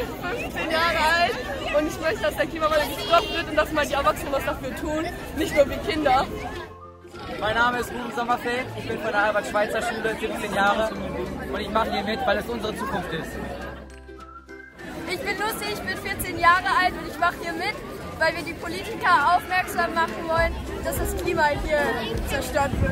15 Jahre alt und ich möchte, dass der Klimawandel gestoppt wird und dass mal die Erwachsenen was dafür tun, nicht nur wir Kinder. Mein Name ist Ruben Sommerfeld, ich bin von der Albert-Schweitzer-Schule, 17 Jahre und ich mache hier mit, weil es unsere Zukunft ist. Ich bin Lucy, ich bin 14 Jahre alt und ich mache hier mit, weil wir die Politiker aufmerksam machen wollen, dass das Klima hier zerstört wird.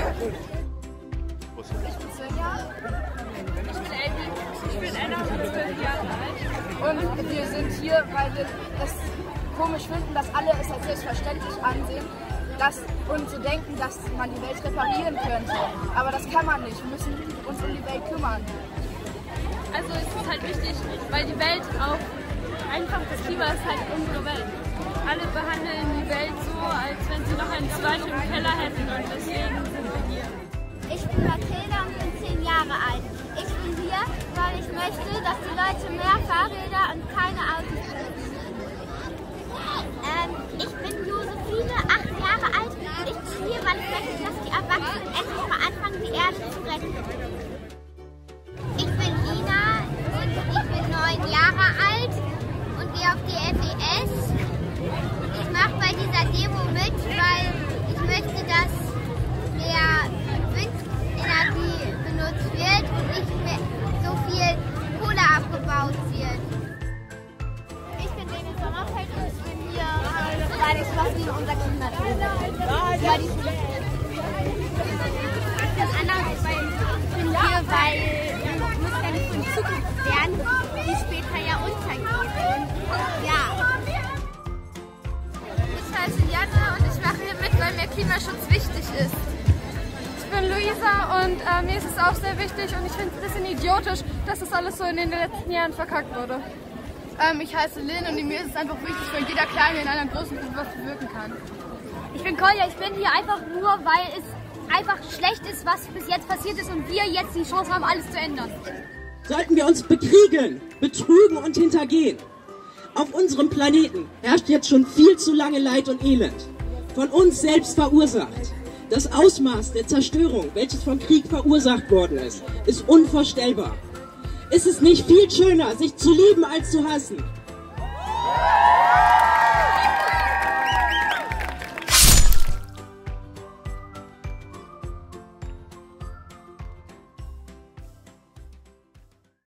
Ich bin Svenja. Ich bin Elvi. Ich bin Anna und ich bin 12 Jahre alt. Und wir sind hier, weil wir es komisch finden, dass alle es als selbstverständlich ansehen und so denken, dass man die Welt reparieren könnte. Aber das kann man nicht. Wir müssen uns um die Welt kümmern. Also es ist halt wichtig, weil die Welt auch einfach, das Klima ist halt unsere Welt. Alle behandeln die Welt so, als wenn sie noch einen Zweifel im Keller hätten und deswegen sind wir hier. Ich bin Mathilda und bin 10 Jahre alt. Ich bin hier, weil ich möchte, dass die Leute mehr Fahrräder und keine Autos benutzen. Ich bin Josephine, 8 Jahre alt und ich bin hier, weil ich möchte, dass die Erwachsenen endlich mal anfangen, die Erde zu retten. Ich bin Ina und ich bin 9 Jahre alt und gehe auf die FES. Ich mache bei dieser Demo mit, weil ich möchte, dass mehr Windenergie benutzt wird und nicht mehr so viel Kohle abgebaut wird. Ich bin Dennis Sommerfeld und ich bin hier, weil ich was wie unser Klima tun. Weil ich bin Anna und ich bin hier, weil es muss ja nicht für die Zukunft werden, die später ja untergeht. Und ja. Ich heiße Janne und ich mache hier mit, weil mir Klimaschutz wichtig ist. Ich bin Luisa und mir ist es auch sehr wichtig und ich finde es ein bisschen idiotisch, dass das alles so in den letzten Jahren verkackt wurde. Ich heiße Lynn und mir ist es einfach wichtig, weil jeder Kleine in einer großen Gruppe was bewirken kann. Ich bin Kolja, ich bin hier einfach nur, weil es einfach schlecht ist, was bis jetzt passiert ist und wir jetzt die Chance haben, alles zu ändern. Sollten wir uns bekriegen, betrügen und hintergehen. Auf unserem Planeten herrscht jetzt schon viel zu lange Leid und Elend. Von uns selbst verursacht. Das Ausmaß der Zerstörung, welches vom Krieg verursacht worden ist unvorstellbar. Ist es nicht viel schöner, sich zu lieben als zu hassen?